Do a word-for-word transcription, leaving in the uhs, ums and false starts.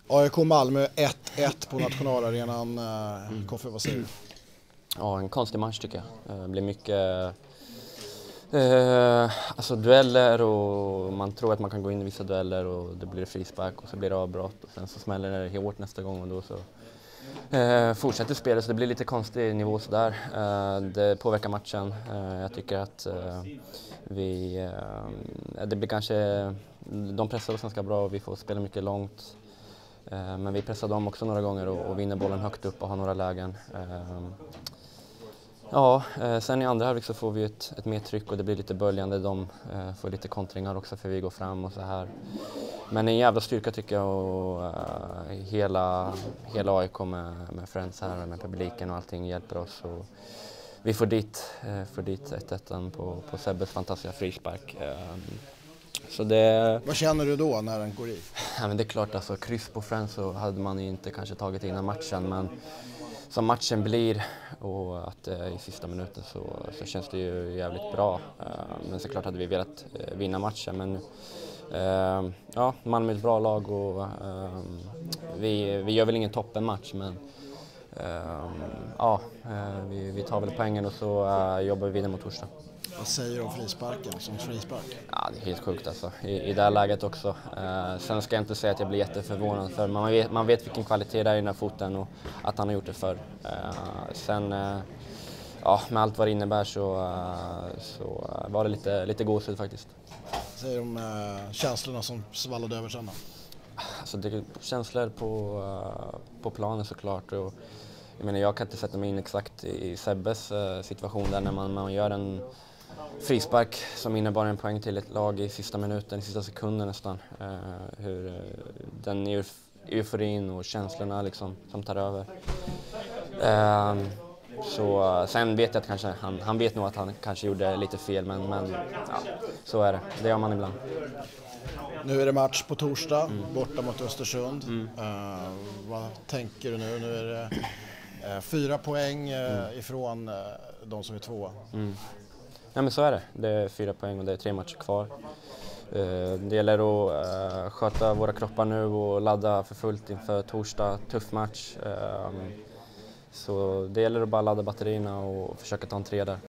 A I K Malmö ett ett på nationalarenan. Mm. Koffe, vad säger du? Ja, en konstig match tycker jag. Det blir mycket eh, alltså dueller och man tror att man kan gå in i vissa dueller och det blir frispark och så blir det avbrott och sen så smäller det hårt nästa gång och då så eh, fortsätter spelet, så det blir lite konstig nivå sådär. Eh, det påverkar matchen. Eh, jag tycker att eh, vi, eh, det blir kanske, de pressar oss ganska bra och vi får spela mycket långt. Men vi pressar dem också några gånger och, och vinner bollen högt upp och har några lägen. Ja, sen i andra halvlek så får vi ett, ett mer tryck och det blir lite böljande. De får lite kontringar också för vi går fram och så här. Men en jävla styrka tycker jag och uh, hela, hela A I K med, med Friends här med publiken och allting hjälper oss. Och vi får dit, uh, får dit ett ett på, på Sebbes fantastiska frispark. Uh, Så det... Vad känner du då när den går i? Ja, men det är klart, alltså, kryss på Friends så hade man ju inte kanske tagit innan matchen, men som matchen blir och att eh, i sista minuten så, så känns det ju jävligt bra. Uh, men såklart hade vi velat uh, vinna matchen, men uh, ja, Malmö är ett bra lag och uh, vi, vi gör väl ingen toppenmatch, men uh, ja, uh, vi, vi tar väl poängen och så uh, jobbar vi vidare mot torsdag. Vad säger du om frisparken som frispark? Ja, det är helt sjukt alltså. I, i det här läget också. Eh, sen ska jag inte säga att jag blir jätteförvånad, för man vet, man vet vilken kvalitet det är i den här foten och att han har gjort det förr. Eh, sen, eh, ja, med allt vad det innebär så, eh, så var det lite, lite gåshud faktiskt. Vad säger du om eh, känslorna som svallade över sen då? Alltså, det är känslor på, uh, på planen såklart. Och, jag menar, jag kan inte sätta mig in exakt i Sebbes uh, situation där när man, man gör en frispark som innebar en poäng till ett lag i sista minuten, i sista sekunden nästan. Uh, hur uh, den euf euforin och känslorna liksom, som tar över. Uh, så uh, sen vet jag att kanske, han, han vet nog att han kanske gjorde lite fel, men, men ja, så är det. Det gör man ibland. Nu är det match på torsdag, mm. borta mot Östersund. Mm. Uh, vad tänker du nu? Nu är det uh, fyra poäng uh, mm. ifrån uh, de som är två. Mm. Ja, men så är det. Det är fyra poäng och det är tre matcher kvar. Uh, det gäller att uh, sköta våra kroppar nu och ladda för fullt inför torsdag. Tuff match. Uh, så det gäller att bara ladda batterierna och försöka ta en tre där.